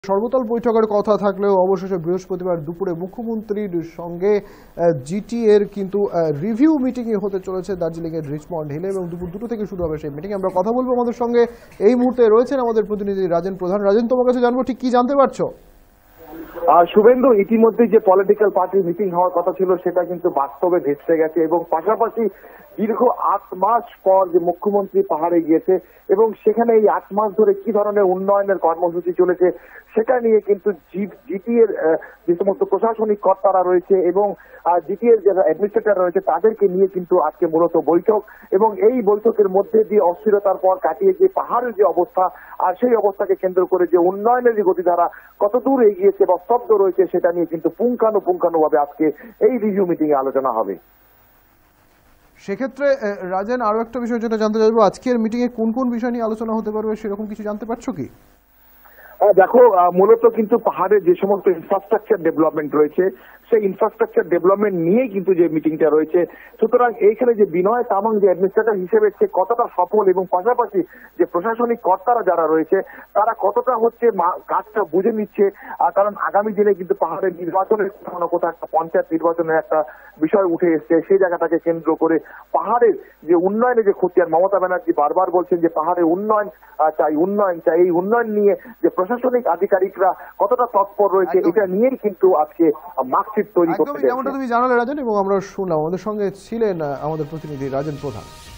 সর্বদল বৈঠকের কথা থাকলেও অবশেষে বৃহস্পতিবার দুপুরে মুখ্যমন্ত্রীর সঙ্গে জিটি এর কিন্তু রিভিউ মিটিং হতে চলেছে দার্জিলিং এর রিচমন্ড হিলে এবং দুপুর 2টা থেকে শুরু হবে সেই মিটিং। আমরা কথা বলবো, আমাদের সঙ্গে এই মুহূর্তে রয়েছেন আমাদের প্রতিনিধি রাজেন প্রধান। রাজেন, তোমার কাছে জানবো ঠিক কি জানতে পারছো? শুভেন্দু, ইতিমধ্যে যে পলিটিক্যাল পার্টির মিটিং হওয়ার কথা ছিল সেটা কিন্তু বাস্তবে ভেস্তে গেছে এবং পাশাপাশি দীর্ঘ 8 মাস পর যে মুখ্যমন্ত্রী পাহাড়ে গিয়েছে এবং সেখানে এই 8 মাস ধরে কি ধরনের উন্নয়নের কর্মসূচি চলেছে সেটা নিয়ে কিন্তু জিটি এর যে সমস্ত প্রশাসনিক কর্তারা রয়েছে এবং জিটি এর যারা অ্যাডমিনিস্ট্রেটর রয়েছে তাদেরকে নিয়ে কিন্তু আজকে মূলত বৈঠক। এবং এই বৈঠকের মধ্যে দিয়ে অস্থিরতার পর কাটিয়ে যে পাহাড়ের যে অবস্থা আর সেই অবস্থাকে কেন্দ্র করে যে উন্নয়নের যে গতিধারা কতদূর এগিয়েছে বা স্তব্ধ রয়েছে সেটা নিয়ে কিন্তু পুঙ্খানুপুঙ্খানুভাবে আজকে এই রিভিউ মিটিং এ আলোচনা হবে। সেক্ষেত্রে রাজেন, আরো একটা বিষয় যেটা জানতে চাইবো, আজকের মিটিং এ কোন কোন বিষয় নিয়ে আলোচনা হতে পারবে সেরকম কিছু জানতে পারছো কি? দেখো, মূলত কিন্তু পাহাড়ে যে সমস্ত ইনফ্রাস্ট্রাকচার ডেভেলপমেন্ট রয়েছে সেই ইনফ্রাস্ট্রাকচার ডেভেলপমেন্ট নিয়েই কিন্তু যে মিটিংটা রয়েছে, সুতরাং এইখানে যে বিনয় তামাং যে অ্যাডমিনিস্ট্রেটর হিসেবে সে কতটা সফল এবং পাশাপাশি যে প্রশাসনিক কর্তারা যারা রয়েছে তারা কতটা কাজটা বুঝে নিচ্ছে। কারণ আগামী দিনে কিন্তু পাহাড়ের নির্বাচনের কোথাও না কোথাও একটা পঞ্চায়েত নির্বাচনের একটা বিষয় উঠে এসছে, সেই জায়গাটাকে কেন্দ্র করে পাহাড়ের যে উন্নয়নে যে ক্ষতি, আর মমতা ব্যানার্জি বারবার বলছেন যে পাহাড়ে উন্নয়ন চাই, এই উন্নয়ন নিয়ে যে প্রশাসনিক আধিকারিকরা কতটা তৎপর রয়েছে এটা নিয়েই কিন্তু আজকে মার্কশিট তৈরি করতে। যেমনটা তুমি জানালে রাজেন, এবং আমরা শুনলাম, আমাদের সঙ্গে ছিলেন আমাদের প্রতিনিধি রাজেন প্রধান।